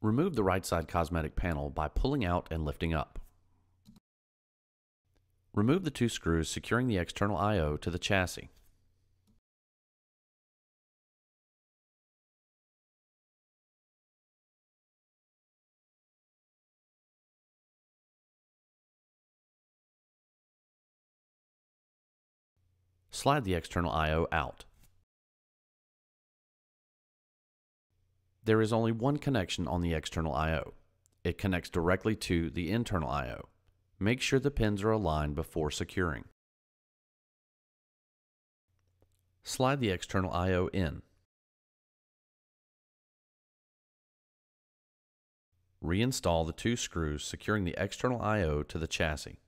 Remove the right side cosmetic panel by pulling out and lifting up. Remove the two screws securing the external I/O to the chassis. Slide the external I/O out. There is only one connection on the external I/O. It connects directly to the internal I/O. Make sure the pins are aligned before securing. Slide the external I/O in. Reinstall the two screws securing the external I/O to the chassis.